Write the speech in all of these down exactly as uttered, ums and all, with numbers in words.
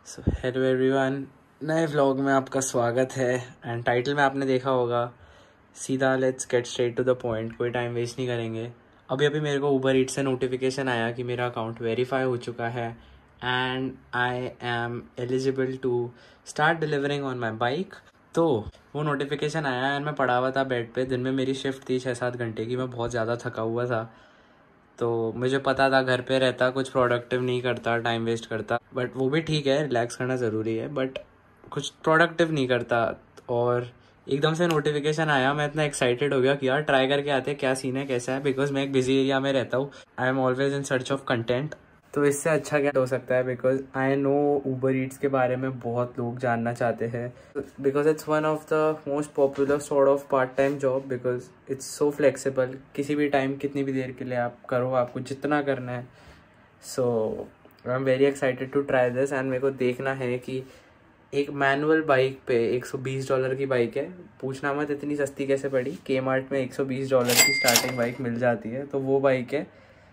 सो hello everyone, नए vlog में आपका स्वागत है। एंड टाइटल में आपने देखा होगा, सीधा let's get straight to the point, कोई टाइम वेस्ट नहीं करेंगे। अभी अभी मेरे को उबर ईट से नोटिफिकेशन आया कि मेरा अकाउंट वेरीफाई हो चुका है and I am eligible to start delivering on my bike. तो वो नोटिफिकेशन आया एंड मैं पड़ा हुआ था बेड पे। दिन में मेरी शिफ्ट थी छः सात घंटे की, मैं बहुत ज़्यादा थका हुआ था। तो मुझे पता था घर पे रहता कुछ प्रोडक्टिव नहीं करता, टाइम वेस्ट करता, बट वो भी ठीक है, रिलैक्स करना ज़रूरी है, बट कुछ प्रोडक्टिव नहीं करता। और एकदम से नोटिफिकेशन आया, मैं इतना एक्साइटेड हो गया कि यार ट्राई करके आते हैं क्या सीन है, कैसा है। बिकॉज मैं एक बिजी एरिया में रहता हूँ, I am always in search of content. तो इससे अच्छा क्या हो सकता है, because I know Uber Eats के बारे में बहुत लोग जानना चाहते हैं, because it's one of the most popular sort of part time job, because it's so flexible. किसी भी टाइम कितनी भी देर के लिए आप करो, आपको जितना करना है। So I am very excited to try this. And मेरे को देखना है कि एक मैनुअल बाइक पे एक सौ बीस डॉलर की बाइक है, पूछना मत इतनी सस्ती कैसे पड़ी। के मार्ट में एक सौ बीस डॉलर की स्टार्टिंग बाइक मिल जाती है, तो वो बाइक है।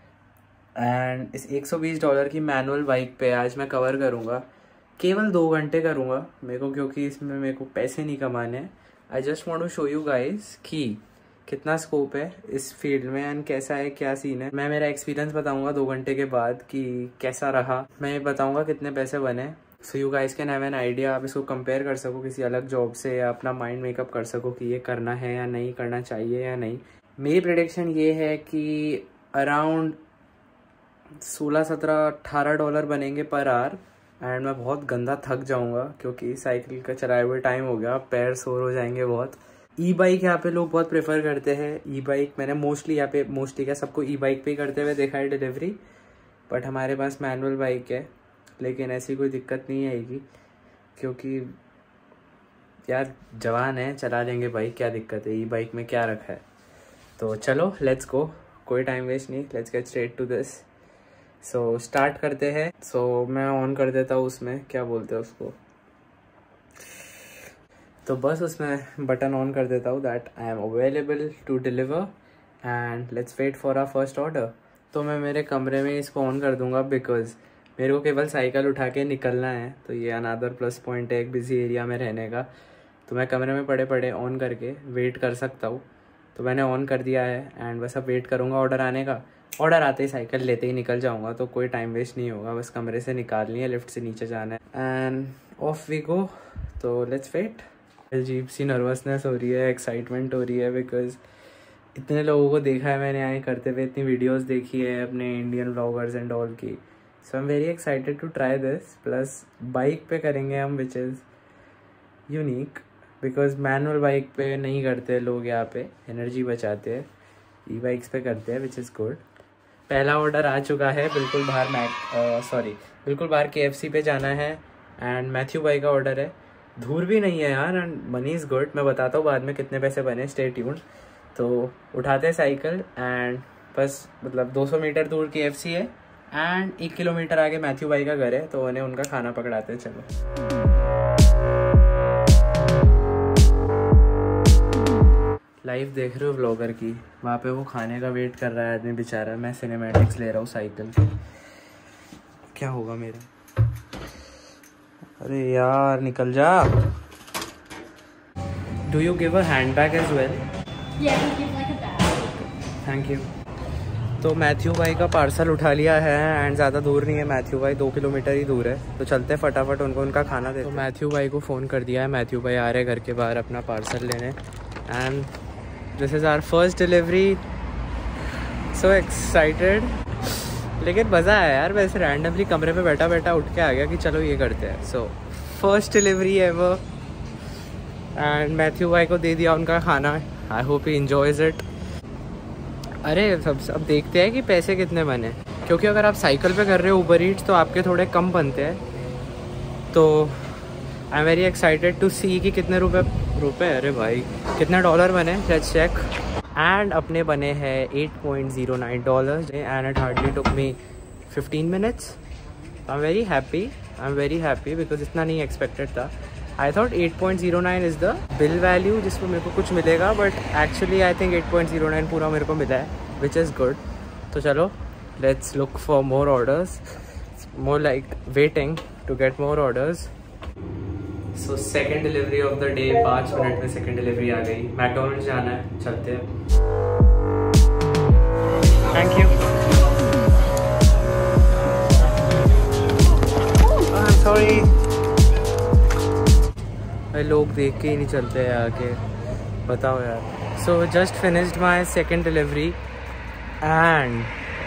एंड इस एक सौ बीस डॉलर की मैनुअल बाइक पे आज मैं कवर करूँगा, केवल दो घंटे करूँगा मेरे को, क्योंकि इसमें मेरे को पैसे नहीं कमाने हैं। I just want to show you guys कि कितना स्कोप है इस फील्ड में एंड कैसा है, क्या सीन है। मैं मेरा एक्सपीरियंस बताऊँगा दो घंटे के बाद कि कैसा रहा। मैं बताऊँगा कितने पैसे बने, so you guys can have an idea. आप इसको कंपेयर कर सको किसी अलग जॉब से, या अपना माइंड मेकअप कर सको कि ये करना है या नहीं, करना चाहिए या नहीं। मेरी प्रेडिक्शन ये है कि अराउंड सोलह सत्रह अट्ठारह डॉलर बनेंगे पर आवर। एंड मैं बहुत गंदा थक जाऊंगा क्योंकि साइकिल का चलाए हुए टाइम हो गया, पैर सोर हो जाएंगे बहुत। ई बाइक यहाँ पे लोग बहुत प्रेफर करते हैं। ई बाइक मैंने मोस्टली यहाँ पे मोस्टली क्या सबको ई बाइक पे ही करते हुए देखा है डिलीवरी, बट हमारे पास मैनुअल बाइक है। लेकिन ऐसी कोई दिक्कत नहीं आएगी क्योंकि यार जवान है, चला लेंगे बाइक, क्या दिक्कत है, ई बाइक में क्या रखा है। तो चलो लेट्स गो, कोई टाइम वेस्ट नहीं, let's get straight to this. So so, start करते हैं। सो so, मैं ऑन कर देता हूँ, उसमें क्या बोलते हैं उसको, तो बस उसमें बटन ऑन कर देता हूँ that I am available to deliver and let's wait for our first order. तो मैं मेरे कमरे में इसको ऑन कर दूँगा बिकॉज मेरे को केवल साइकिल उठा के निकलना है। तो ये अनदर प्लस पॉइंट है एक बिजी एरिया में रहने का। तो मैं कमरे में पड़े पड़े ऑन करके वेट कर सकता हूँ। तो मैंने ऑन कर दिया है एंड बस अब वेट करूँगा ऑर्डर आने का। ऑर्डर आते ही साइकिल लेते ही निकल जाऊंगा, तो कोई टाइम वेस्ट नहीं होगा। बस कमरे से निकालनी है, लिफ्ट से नीचे जाना है एंड ऑफ वी गो। तो लेट्स वेट। अजीब सी नर्वसनेस हो रही है, एक्साइटमेंट हो रही है, बिकॉज इतने लोगों को देखा है मैंने आए करते हुए, इतनी वीडियोस देखी है अपने इंडियन व्लॉगर्स एंड ऑल की। So I am very excited to try this. Plus bike पे करेंगे हम, which is unique because manual bike पे नहीं करते लोग, यहाँ पे एनर्जी बचाते हैं, ई बाइक्स पे करते हैं, विच इज़ गुड। पहला ऑर्डर आ चुका है, बिल्कुल बाहर मैक सॉरी बिल्कुल बाहर के एफ सी पे जाना है एंड मैथ्यू भाई का ऑर्डर है। धूर भी नहीं है यार एंड मनी इज़ गुड। मैं बताता हूँ बाद में कितने पैसे बने, स्टे ट्यून्ड। तो उठाते हैं साइकिल एंड बस मतलब दो सौ मीटर दूर की एफ सी है एंड एक किलोमीटर आगे मैथ्यू भाई का घर है, तो उन्हें उनका खाना पकड़ाते हैं। चलो लाइव देख रहे हो व्लॉगर की, वहाँ पे वो खाने का वेट कर रहा है आदमी बेचारा, मैं सिनेमैटिक्स ले रहा हूँ साइकिल। क्या होगा मेरा, अरे यार निकल जा। Do you give a handbag as well? Thank you. तो मैथ्यू भाई का पार्सल उठा लिया है एंड ज़्यादा दूर नहीं है मैथ्यू भाई, दो किलोमीटर ही दूर है। तो चलते हैं फटाफट उनको उनका खाना दे। तो मैथ्यू भाई को फ़ोन कर दिया है, मैथ्यू भाई आ रहे घर के बाहर अपना पार्सल लेने and this is our first delivery. So excited, लेकिन मज़ा आया यार। वैसे रैंडमली कमरे में बैठा बैठा उठ के आ गया कि चलो ये करते हैं। So first delivery ever and Matthew भाई को दे दिया उनका खाना। I hope he enjoys it. अरे सब अब देखते हैं कि पैसे कितने बने, क्योंकि अगर आप साइकिल पे कर रहे हो उबर ईट्स तो आपके थोड़े कम बनते हैं। तो I am very excited to see कि कितने रुपए रुपए अरे भाई कितने डॉलर बने, लेट्स चेक। एंड अपने बने हैं eight point zero nine dollar and it hardly took me fifteen minutes. I am very happy, I am very happy because इतना नहीं एक्सपेक्टेड था। I thought eight point zero nine is the bill value जिसमें मेरे को कुछ मिलेगा, but actually I think eight point zero nine पूरा मेरे को मिला है, विच इज़ गुड। तो चलो let's look for more orders, more like waiting to get more orders. So second delivery of the day, पाँच मिनट में second delivery आ गई. मैकडॉनल्ड्स जाना है, चलते हैं. Thank you. Oh, I'm sorry. भाई लोग देख के ही नहीं चलते हैं आगे, बताओ यार. So just finished my second delivery and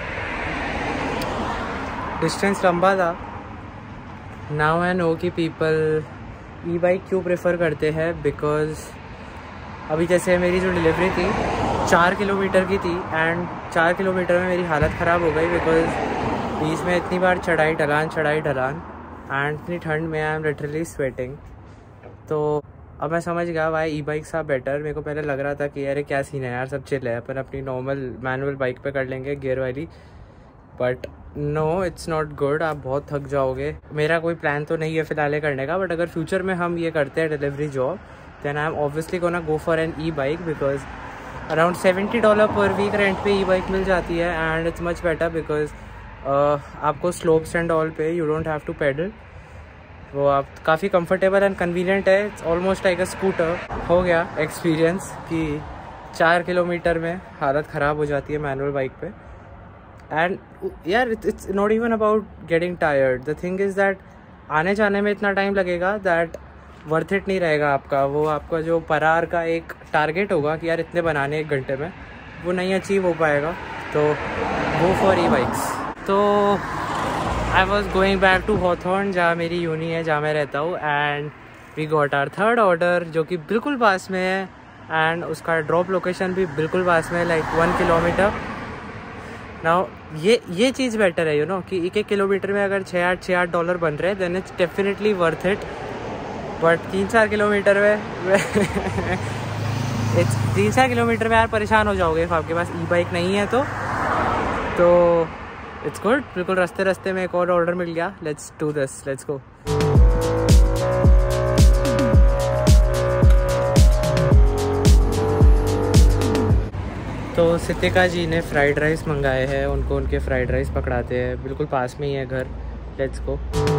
distance लंबा था. नाउ आई नो कि पीपल ई बाइक क्यों प्रेफर करते हैं, बिकॉज अभी जैसे मेरी जो डिलीवरी थी चार किलोमीटर की थी एंड चार किलोमीटर में मेरी हालत ख़राब हो गई बिकॉज बीच में इतनी बार चढ़ाई ढलान चढ़ाई ढलान एंड इतनी ठंड में आई एम लिटरली स्वेटिंग. तो अब मैं समझ गया why e bikes are better. मेरे को पहले लग रहा था कि अरे क्या सीन है यार, सब चिल है, अपन अपनी नॉर्मल मैनुअल बाइक पे कर लेंगे गियर वाली. But no, it's not good. आप बहुत थक जाओगे. मेरा कोई प्लान तो नहीं है फ़िलहाल करने का, बट अगर फ्यूचर में हम ये करते हैं delivery job, then I am obviously gonna go for an e bike because around seventy dollar per week rent पे ई बाइक मिल जाती है and it's much better because आपको स्लोप्स एंड ऑल पे you don't have to pedal. वो आप काफ़ी comfortable and convenient है. It's almost like a scooter. हो गया एक्सपीरियंस कि चार किलोमीटर में हालत ख़राब हो जाती है मैनुअल बाइक पे. एंड यार it's not even about getting tired. The thing is that आने जाने में इतना टाइम लगेगा दैट वर्थ इट नहीं रहेगा आपका. वो आपका जो पर आवर का एक टारगेट होगा कि यार इतने बनाने एक घंटे में, वो नहीं अचीव हो पाएगा. तो गो फॉर ई बाइक्स. तो I was going back to Hawthorn जहाँ मेरी यूनी है, जहाँ मैं रहता हूँ. And we got our third order जो कि बिल्कुल पास में है एंड उसका ड्रॉप लोकेशन भी बिल्कुल पास में है, लाइक वन किलोमीटर. नाउ ये ये चीज़ बेटर है यू नो कि एक एक किलोमीटर में अगर छः आठ छः आठ डॉलर बन रहे हैं then it's definitely worth it. But तीन चार किलोमीटर में इट्स तीन चार किलोमीटर में यार परेशान हो जाओगे if आपके पास ई बाइक नहीं है तो तो इट्स गुड. बिल्कुल रास्ते रास्ते में एक और ऑर्डर मिल गया. Let's do this, let's go. तो सितिका जी ने फ्राइड राइस मंगाए हैं, उनको उनके फ्राइड राइस पकड़ाते हैं. बिल्कुल पास में ही है घर. Let's go.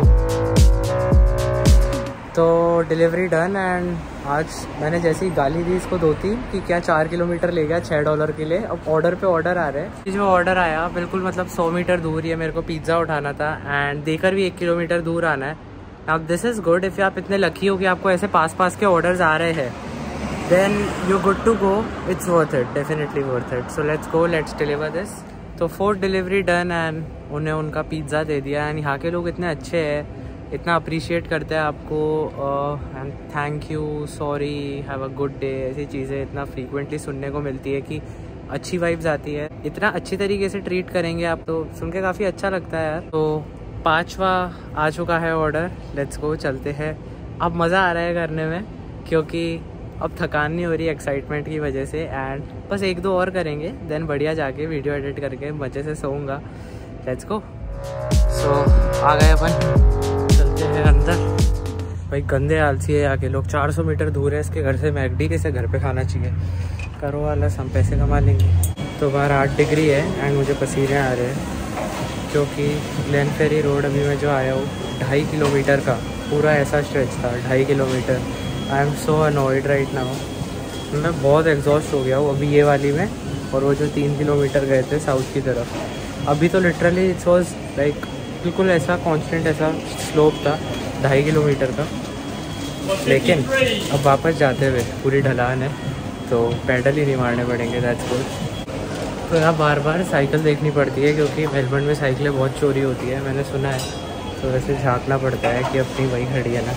तो डिलीवरी डन एंड आज मैंने जैसी गाली दी इसको दो तीन कि क्या चार किलोमीटर ले गया छः डॉलर के लिए. अब ऑर्डर पे ऑर्डर आ रहे हैं. जो ऑर्डर आया बिल्कुल मतलब सौ मीटर दूर ही है. मेरे को पिज़्ज़ा उठाना था एंड देकर भी एक किलोमीटर दूर आना है. अब दिस इज़ गुड. इफ़ आप इतने लकी हो कि आपको ऐसे पास पास के ऑर्डर्स आ रहे हैं then you're good to go. It's worth it, definitely worth it. So let's go, let's deliver this. तो फोर्थ डिलीवरी डन एंड उन्हें उनका पिज़्ज़ा दे दिया. एंड यहाँ के लोग इतने अच्छे हैं, इतना अप्रिशिएट करते हैं आपको. And thank you, sorry, have a good day, ऐसी चीज़ें इतना फ्रीक्वेंटली सुनने को मिलती है कि अच्छी वाइब्स आती है. इतना अच्छी तरीके से ट्रीट करेंगे आप तो सुन के काफ़ी अच्छा लगता है यार. तो पाँचवा आ चुका है ऑर्डर. लेट्स गो, चलते हैं. अब मज़ा आ रहा है करने में क्योंकि अब थकान नहीं हो रही एक्साइटमेंट की वजह से. एंड बस एक दो और करेंगे देन बढ़िया जाके वीडियो एडिट करके मज़े से सोऊंगा. Let's go. सो आ गए अपन, चलते हैं अंदर. भाई गंदे आलसी है आके लोग. चार सौ मीटर दूर है इसके घर से मैकडी, कैसे घर पे खाना चाहिए. करो वाला, हम पैसे कमा लेंगे. तो बाहर आठ डिग्री है एंड मुझे पसीने आ रहे हैं क्योंकि ग्लेन फेरी रोड अभी मैं जो आया हूँ ढाई किलोमीटर का पूरा ऐसा स्ट्रेच था. ढाई kilometre. I am so annoyed right now. मैं बहुत एग्जॉस्ट हो गया हूँ अभी ये वाली में. और वो जो तीन किलोमीटर गए थे साउथ की तरफ, अभी तो लिटरली इट्स वॉज लाइक बिल्कुल ऐसा कांस्टेंट ऐसा स्लोप था ढाई किलोमीटर का. लेकिन अब वापस जाते हुए पूरी ढलान है तो पैडल ही नहीं मारने पड़ेंगे. That's good. तो यहाँ बार बार साइकिल देखनी पड़ती है क्योंकि मेलबर्न में साइकिलें बहुत चोरी होती है, मैंने सुना है. तो वैसे झाँकना पड़ता है कि अपनी वही खड़ी है ना.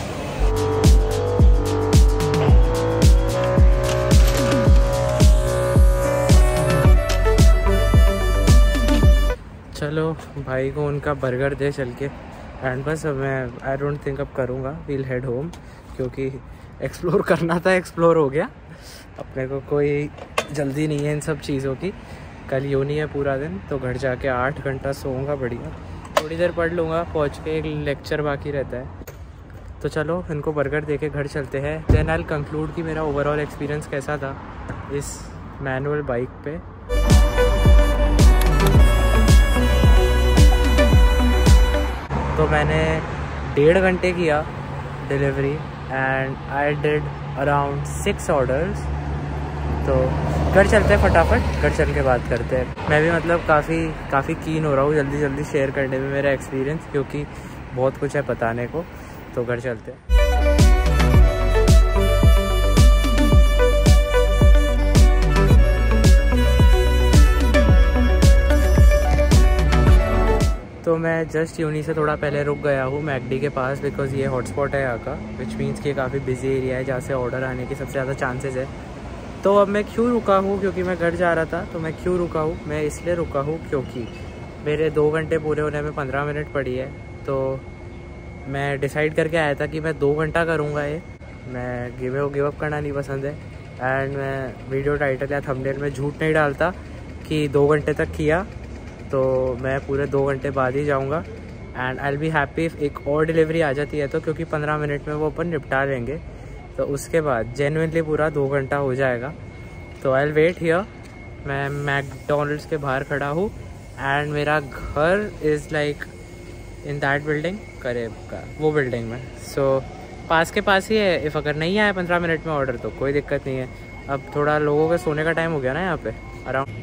चलो भाई को उनका बर्गर दे चल के. एंड बस मैं आई डोंट थिंक अब करूँगा. वील हेड होम क्योंकि एक्सप्लोर करना था, एक्सप्लोर हो गया. अपने को कोई जल्दी नहीं है इन सब चीज़ों की. कल यूनी है पूरा दिन तो घर जाके आठ घंटा सोऊंगा बढ़िया. थोड़ी देर पढ़ लूँगा, पहुँच के एक लेक्चर बाकी रहता है. तो चलो इनको बर्गर दे के घर चलते हैं. देन आई विल कंक्लूड कि मेरा ओवरऑल एक्सपीरियंस कैसा था इस मैनुअल बाइक पे. तो मैंने डेढ़ घंटे किया delivery and I did around six orders. तो घर चलते हैं फटाफट, घर चल के बात करते हैं। मैं भी मतलब काफ़ी काफ़ी कीन हो रहा हूँ जल्दी जल्दी शेयर करने में मेरा एक्सपीरियंस, क्योंकि बहुत कुछ है बताने को। तो घर चलते हैं। तो मैं जस्ट यूनी से थोड़ा पहले रुक गया हूँ मैकडी के पास, बिकॉज़ ये हॉटस्पॉट है यहाँ का, विच मीन्स कि काफ़ी बिजी एरिया है जहाँ से ऑर्डर आने की सबसे ज़्यादा चांसेस है। तो अब मैं क्यों रुका हूँ, क्योंकि मैं घर जा रहा था। तो मैं क्यों रुका हूँ, मैं इसलिए रुका हूँ क्योंकि मेरे दो घंटे पूरे होने में पंद्रह मिनट पड़ी है। तो मैं डिसाइड करके आया था कि मैं दो घंटा करूँगा ये। मैं गिव गिव अप करना नहीं पसंद है एंड मैं वीडियो टाइटल या थंबनेल में झूठ नहीं डालता कि दो घंटे तक किया। तो मैं पूरे दो घंटे बाद ही जाऊँगा and I will be happy if एक और डिलीवरी आ जाती है तो, क्योंकि पंद्रह मिनट में वो अपन निपटा लेंगे। तो उसके बाद जेन्युइनली पूरा दो घंटा हो जाएगा। तो आई विल वेट हियर। मैं मैकडोनल्ड्स के बाहर खड़ा हूँ एंड मेरा घर is like in that building, करीब का वो बिल्डिंग में। सो so, पास के पास ही है। इफ़ अगर नहीं आया पंद्रह मिनट में ऑर्डर तो कोई दिक्कत नहीं है। अब थोड़ा लोगों के सोने का टाइम हो गया ना यहाँ पे अराउंड।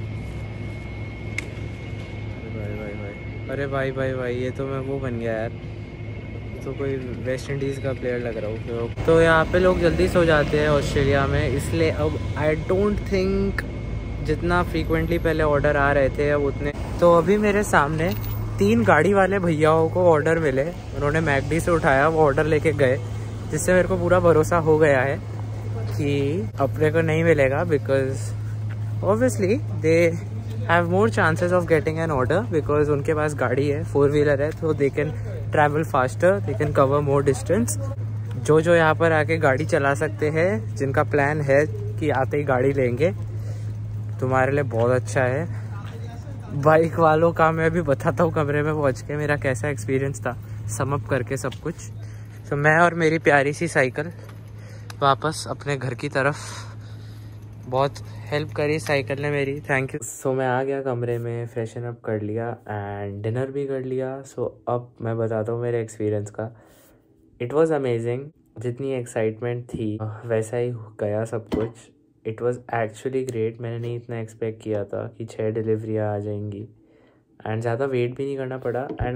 अरे भाई भाई भाई ये तो मैं वो बन गया यार, तो कोई वेस्ट इंडीज़ का प्लेयर लग रहा हूँ। तो यहाँ पे लोग जल्दी सो जाते हैं ऑस्ट्रेलिया में, इसलिए अब आई डोंट थिंक जितना फ्रीक्वेंटली पहले ऑर्डर आ रहे थे अब उतने। तो अभी मेरे सामने तीन गाड़ी वाले भैयाओं को ऑर्डर मिले, उन्होंने मैकडी से उठाया, वो ऑर्डर लेके गए, जिससे मेरे को पूरा भरोसा हो गया है कि अपने को नहीं मिलेगा, because obviously they have more chances of getting an order, because उनके पास गाड़ी है, फोर व्हीलर है, तो they can travel faster, they can cover more distance. जो जो यहाँ पर आके गाड़ी चला सकते हैं, जिनका प्लान है कि आते ही गाड़ी लेंगे, तुम्हारे लिए बहुत अच्छा है। बाइक वालों का मैं भी बताता हूँ कमरे में पहुँच के मेरा कैसा एक्सपीरियंस था, सम अप करके सब कुछ। तो मैं और मेरी प्यारी सी साइकिल वापस अपने घर की तरफ। बहुत हेल्प करी साइकिल ने मेरी, थैंक यू। सो मैं आ गया कमरे में, फ्रेशन अप कर लिया एंड डिनर भी कर लिया। सो so, अब मैं बताता हूँ मेरे एक्सपीरियंस का। It was amazing. जितनी एक्साइटमेंट थी वैसा ही गया सब कुछ। It was actually great. मैंने नहीं इतना एक्सपेक्ट किया था कि छः डिलीवरियाँ आ जाएंगी एंड ज़्यादा वेट भी नहीं करना पड़ा। And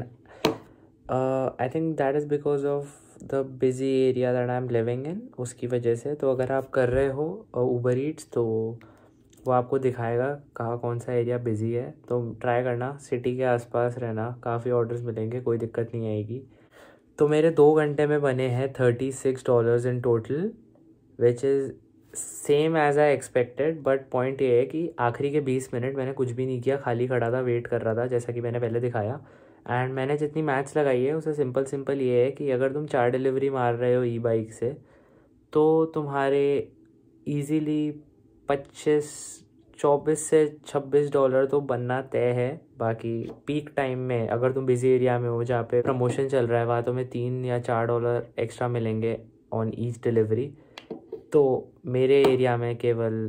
I think that is because of the busy area that I am living in, उसकी वजह से। तो अगर आप कर रहे हो उबर ईट्स तो वो आपको दिखाएगा कहाँ कौन सा एरिया बिजी है। तो ट्राई करना सिटी के आसपास रहना, काफ़ी ऑर्डर्स मिलेंगे, कोई दिक्कत नहीं आएगी। तो मेरे दो घंटे में बने हैं thirty six dollars in total, which is same as I expected. But point ये है कि आखिरी के बीस मिनट मैंने कुछ भी नहीं किया, खाली खड़ा था, वेट कर रहा था, जैसा कि मैंने पहले दिखाया। एंड मैंने जितनी मैथ्स लगाई है उसे सिंपल सिंपल ये है कि अगर तुम चार डिलीवरी मार रहे हो ई बाइक से, तो तुम्हारे इजीली पच्चीस चौबीस से छब्बीस डॉलर तो बनना तय है। बाकी पीक टाइम में अगर तुम बिजी एरिया में हो जहाँ पे प्रमोशन चल रहा है, वहाँ तुम्हें तीन या चार डॉलर एक्स्ट्रा मिलेंगे ऑन ईच डिलीवरी। तो मेरे एरिया में केवल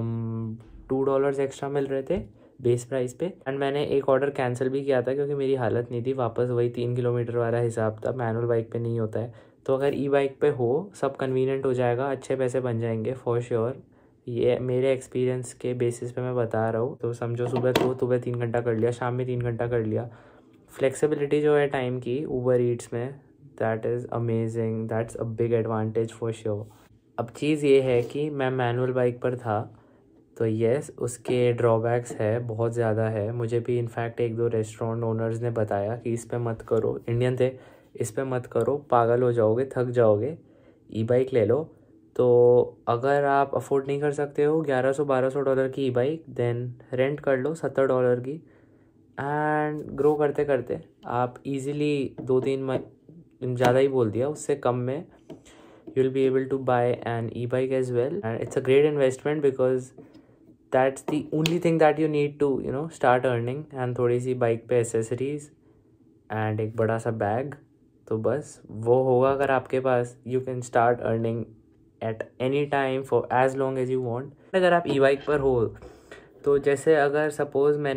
टू डॉलर्स एक्स्ट्रा मिल रहे थे बेस प्राइस पे। एंड मैंने एक ऑर्डर कैंसिल भी किया था क्योंकि मेरी हालत नहीं थी, वापस वही तीन किलोमीटर वाला हिसाब था। मैनुअल बाइक पे नहीं होता है। तो अगर ई बाइक पे हो सब कन्वीनियंट हो जाएगा, अच्छे पैसे बन जाएंगे फॉर श्योर। ये मेरे एक्सपीरियंस के बेसिस पे मैं बता रहा हूँ। तो समझो सुबह तो सुबह तीन घंटा कर लिया, शाम में तीन घंटा कर लिया। फ्लेक्सिबिलिटी जो है टाइम की उबर ईट्स में, that is amazing, that's a big advantage for sure. अब चीज़ ये है कि मैं मैनुअल बाइक पर था, तो येस उसके ड्रॉबैक्स है, बहुत ज़्यादा है। मुझे भी इनफैक्ट एक दो रेस्टोरेंट ओनर्स ने बताया कि इस पे मत करो, इंडियन थे, इस पे मत करो, पागल हो जाओगे, थक जाओगे, ई बाइक ले लो। तो अगर आप अफोर्ड नहीं कर सकते हो ग्यारह सौ बारह सौ डॉलर की ई बाइक, देन रेंट कर लो सत्तर डॉलर की। एंड ग्रो करते करते आप इजीली दो तीन महीने, ज़्यादा ही बोल दिया, उससे कम में you will be able to buy an e bike as well. And it's a great investment because that's the only thing that you need to you know start earning। and थोड़ी सी बाइक पे accessories and एक बड़ा सा bag, तो बस वो होगा अगर आपके पास, you can start earning at any time for as long as you want. अगर आप ई बाइक पर हो तो जैसे अगर सपोज़ मैंने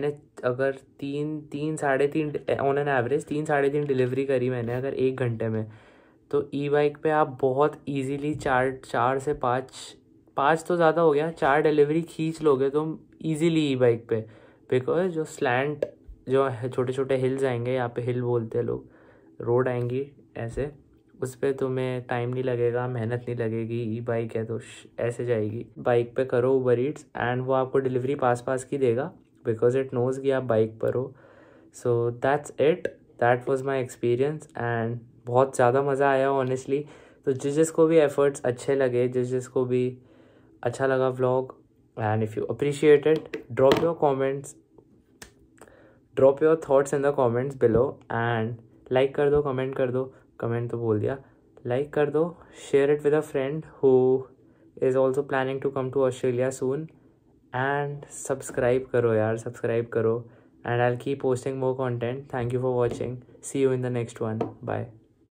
अगर तीन तीन साढ़े तीन ऑन एन एवरेज तीन साढ़े तीन डिलीवरी करी मैंने अगर एक घंटे में, तो ई बाइक पे आप बहुत इजीली चार चार से पाँच पाँच तो ज़्यादा हो गया, चार डिलीवरी खींच लोगे तुम इजीली ई बाइक पे। बिकॉज जो स्लैंट जो छोटे छोटे हिल्स आएंगे, यहाँ पे हिल बोलते हैं लोग, रोड आएंगी ऐसे, उस पर तुम्हें टाइम नहीं लगेगा, मेहनत नहीं लगेगी, ई बाइक है तो ऐसे जाएगी। बाइक पे करो उबर ईट्स एंड वो आपको डिलीवरी पास पास की देगा बिकॉज इट नोज कि आप बाइक पर हो। So that's it, that was my experience and बहुत ज़्यादा मज़ा आया ऑनेस्टली। तो जिस जिसको भी एफर्ट्स अच्छे लगे, जिस जिसको भी अच्छा लगा vlog, and if you appreciate it, drop your comments, drop your thoughts in the comments below and like कर दो, कमेंट कर दो, कमेंट तो बोल दिया, लाइक कर दो, share it with a friend who is also planning to come to Australia soon, and subscribe करो यार, सब्सक्राइब करो, and I'll keep posting more content. Thank you for watching. See you in the next one. Bye.